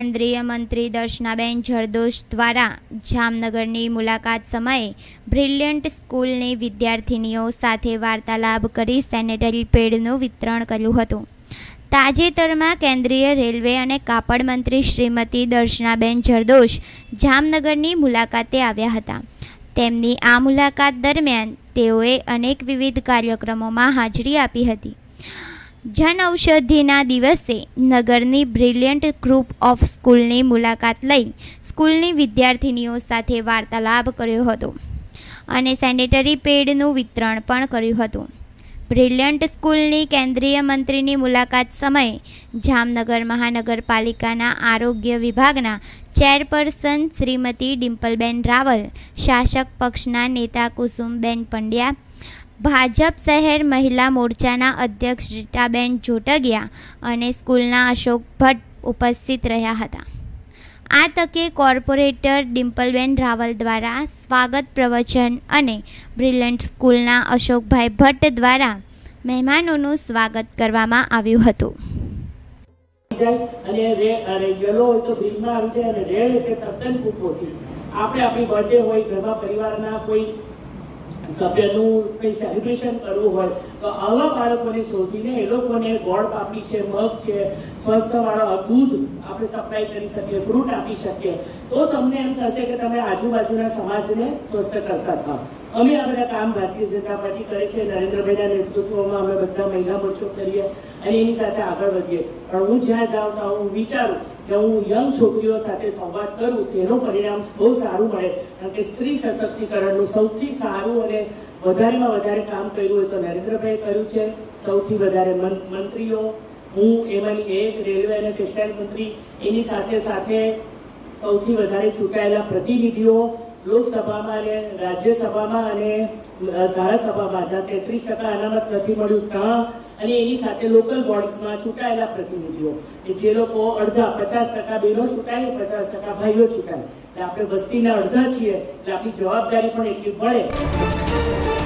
केन्द्रीय मंत्री दर्शनाबेन जरदोश द्वारा जामनगरनी मुलाकात समये ब्रिलियंट स्कूलनी विद्यार्थिनीओ साथे वार्तालाप करी सेनेटरी पेडनुं वितरण कर्युं हतुं। ताजेतरमां केन्द्रीय रेलवे अने कापड़ मंत्री श्रीमती दर्शनाबेन जरदोश जामनगरनी मुलाकाते आव्या हता। तेमनी आ मुलाकात दरमियान तेओए अनेक विविध कार्यक्रमोमां हाजरी आपी हती। जन औषधिना दिवसे नगरनी ब्रिलियंट ग्रुप ऑफ स्कूलनी मुलाकात लई स्कूलनी विद्यार्थिनीओ साथे वार्तालाप कर्यो हतो अने सेनेटरी पेडनुं वितरण पण कर्युं हतुं। ब्रिलियंट स्कूलनी केन्द्रीय मंत्रीनी मुलाकात समये जामनगर महानगरपालिकाना आरोग्य विभागना चेरपर्सन श्रीमती डिम्पलबेन रावल, शासक पक्षना नेता कुसुमबेन पंड्या, भाजप शहर महिला मोर्चाना अध्यक्ष रीटाबेन जोटगिया अने स्कूलना अशोक भट्ट उपस्थित रह्या हता। आ तके कॉर्पोरेटर डिम्पलबेन रावल द्वारा स्वागत प्रवचन अने ब्रिलियंट स्कूलना अशोकभाई भट्ट द्वारा मेहमानोनुं स्वागत करवामां आव्युं हतुं। સભ્યનું કંઈ સેલિબ્રેશન કરવું હોય તો આવા બાળકોને શોધીને એ લોકોને ગોળ પાપડી છે, મગ છે, સ્વસ્થવાળો દૂધ આપણે સપ્લાય કરી શકીએ, ફ્રૂટ આપી શકીએ તો તમને એમ થશે કે તમે આજુબાજુના સમાજને સ્વસ્થ કરતા થાઓ। અમે આ બધા કામ ભારતીય જનતા પાર્ટી કરે છે, નરેન્દ્રભાઈના નેતૃત્વમાં અમે બધા મહિલા મોરચો કરીએ અને એની સાથે આગળ વધીએ। પણ હું જ્યાં જાઉં ત્યાં હું વિચારું કે હું યંગ છોકરીઓ સાથે સંવાદ કરું તેનું પરિણામ બહુ સારું મળે। કારણ કે સ્ત્રી સશક્તિકરણનું સૌથી સારું અને વધારેમાં વધારે કામ કર્યું હોય તો નરેન્દ્રભાઈ કર્યું છે। સૌથી વધારે મંત્રીઓ, હું એમાંની એક, રેલવે અને ટેક્સટાઇલ મંત્રી, એની સાથે સાથે સૌથી વધારે ચૂંટાયેલા પ્રતિનિધિઓ લોકસભામાં અને રાજ્યસભામાં અને ધારાસભામાં જ્યાં 33% અનામત નથી મળ્યું ત્યાં, અને એની સાથે લોકલ બોડીઝમાં ચૂંટાયેલા પ્રતિનિધિઓ કે જે લોકો અડધા 50% બહેનો ચૂંટાય, 50% ભાઈઓ ચૂંટાય, એટલે આપણે વસ્તીના અડધા છીએ એટલે આપણી જવાબદારી પણ એટલી પડે।